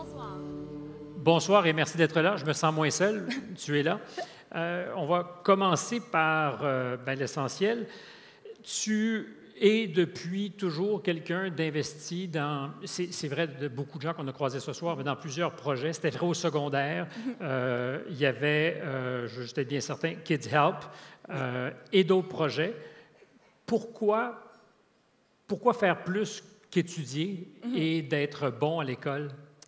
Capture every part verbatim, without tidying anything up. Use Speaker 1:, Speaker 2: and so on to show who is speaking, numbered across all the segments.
Speaker 1: Bonsoir.
Speaker 2: Bonsoir et merci d'être là. Je me sens moins seul. Tu es là. Euh, on va commencer par euh, ben, l'essentiel. Tu es depuis toujours quelqu'un d'investi dans, c'est vrai de beaucoup de gens qu'on a croisés ce soir, mais dans plusieurs projets. C'était vrai au secondaire. Euh, il y avait, euh, je veux juste être bien certain, Kids Help euh, et d'autres projets. Pourquoi, pourquoi faire plus qu'étudier mm-hmm. et d'être bon à l'école?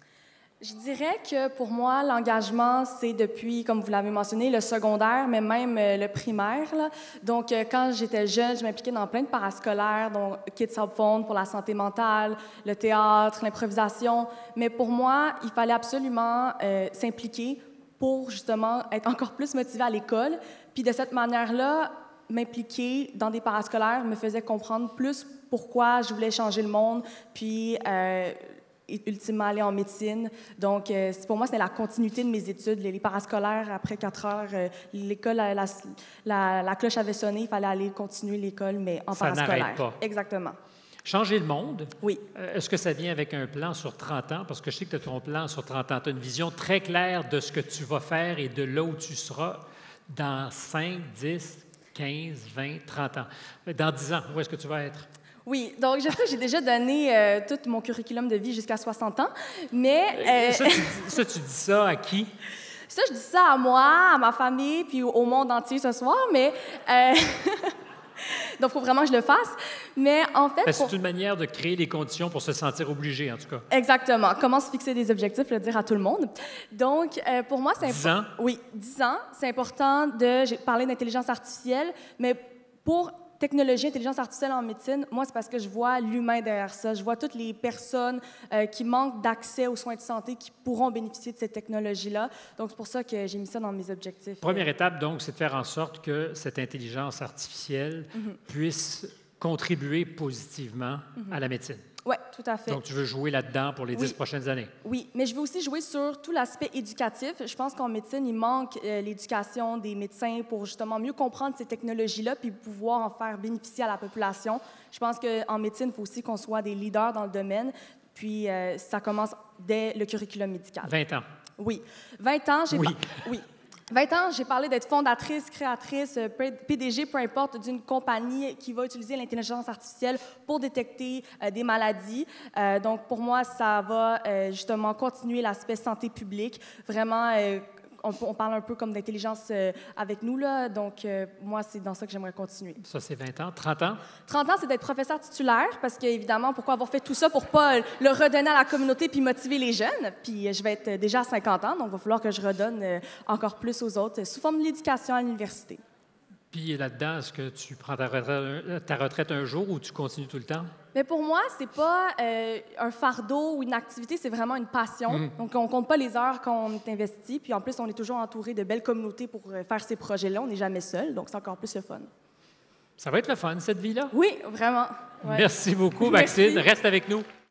Speaker 1: Je dirais que pour moi, l'engagement, c'est depuis, comme vous l'avez mentionné, le secondaire, mais même euh, le primaire. Là. Donc, euh, quand j'étais jeune, je m'impliquais dans plein de parascolaires, dont Kids Help Fund pour la santé mentale, le théâtre, l'improvisation. Mais pour moi, il fallait absolument euh, s'impliquer pour justement être encore plus motivé à l'école. Puis de cette manière-là, m'impliquer dans des parascolaires me faisait comprendre plus pourquoi je voulais changer le monde, puis euh, ultimement aller en médecine. Donc, euh, pour moi, c'était la continuité de mes études. Les, les parascolaires, après quatre heures, euh, l'école, la, la, la, la cloche avait sonné, il fallait aller continuer l'école, mais en
Speaker 2: ça
Speaker 1: parascolaire.
Speaker 2: Ça n'arrête pas.
Speaker 1: Exactement.
Speaker 2: Changer le monde?
Speaker 1: Oui.
Speaker 2: Euh, Est-ce que ça vient avec un plan sur trente ans? Parce que je sais que tu as ton plan sur trente ans. Tu as une vision très claire de ce que tu vas faire et de là où tu seras dans cinq, dix, quinze, vingt, trente ans. Dans dix ans, où est-ce que tu vas être?
Speaker 1: Oui, donc je sais que j'ai déjà donné euh, tout mon curriculum de vie jusqu'à soixante ans, mais...
Speaker 2: Euh... Ça, tu dis, ça, tu dis ça à qui?
Speaker 1: Ça, je dis ça à moi, à ma famille, puis au monde entier ce soir, mais... Euh... donc, il faut vraiment que je le fasse. Mais en fait...
Speaker 2: C'est pour... une manière de créer les conditions pour se sentir obligé, en tout cas.
Speaker 1: Exactement. Comment se fixer des objectifs, le dire à tout le monde. Donc, euh, pour moi, c'est...
Speaker 2: dix ans?
Speaker 1: Oui, dix ans. C'est important de... J'ai parlé d'intelligence artificielle, mais pour... technologie, intelligence artificielle en médecine, moi, c'est parce que je vois l'humain derrière ça. Je vois toutes les personnes euh, qui manquent d'accès aux soins de santé qui pourront bénéficier de cette technologie-là. Donc, c'est pour ça que j'ai mis ça dans mes objectifs.
Speaker 2: Première étape, donc, c'est de faire en sorte que cette intelligence artificielle mm-hmm. puisse contribuer positivement mm-hmm. à la médecine.
Speaker 1: Oui, tout à fait.
Speaker 2: Donc, tu veux jouer là-dedans pour les
Speaker 1: oui.
Speaker 2: dix prochaines années?
Speaker 1: Oui, mais je veux aussi jouer sur tout l'aspect éducatif. Je pense qu'en médecine, il manque euh, l'éducation des médecins pour justement mieux comprendre ces technologies-là puis pouvoir en faire bénéficier à la population. Je pense qu'en médecine, il faut aussi qu'on soit des leaders dans le domaine. Puis, euh, ça commence dès le curriculum médical.
Speaker 2: vingt ans.
Speaker 1: Oui. vingt ans, j'ai...
Speaker 2: Oui.
Speaker 1: Pas... oui. vingt ans, j'ai parlé d'être fondatrice, créatrice, P D G, peu importe, d'une compagnie qui va utiliser l'intelligence artificielle pour détecter euh, des maladies. Euh, donc, pour moi, ça va euh, justement continuer l'aspect santé publique. Vraiment, euh, on, on parle un peu comme d'intelligence euh, avec nous, là. Donc, euh, moi, c'est dans ça que j'aimerais continuer.
Speaker 2: Ça, c'est vingt ans. trente ans?
Speaker 1: trente ans, c'est d'être professeur titulaire, parce qu'évidemment, pourquoi avoir fait tout ça pour pas le redonner à la communauté puis motiver les jeunes? Puis je vais être déjà à cinquante ans, donc il va falloir que je redonne encore plus aux autres sous forme de l'éducation à l'université.
Speaker 2: Puis là-dedans, est-ce que tu prends ta retraite, ta retraite un jour ou tu continues tout le temps?
Speaker 1: Mais pour moi, c'est pas euh, un fardeau ou une activité, c'est vraiment une passion. Mmh. Donc, on compte pas les heures qu'on est investi. Puis en plus, on est toujours entouré de belles communautés pour faire ces projets-là. On n'est jamais seul, donc c'est encore plus le fun.
Speaker 2: Ça va être le fun, cette vie-là?
Speaker 1: Oui, vraiment. Ouais.
Speaker 2: Merci beaucoup, Maxine. Merci. Reste avec nous.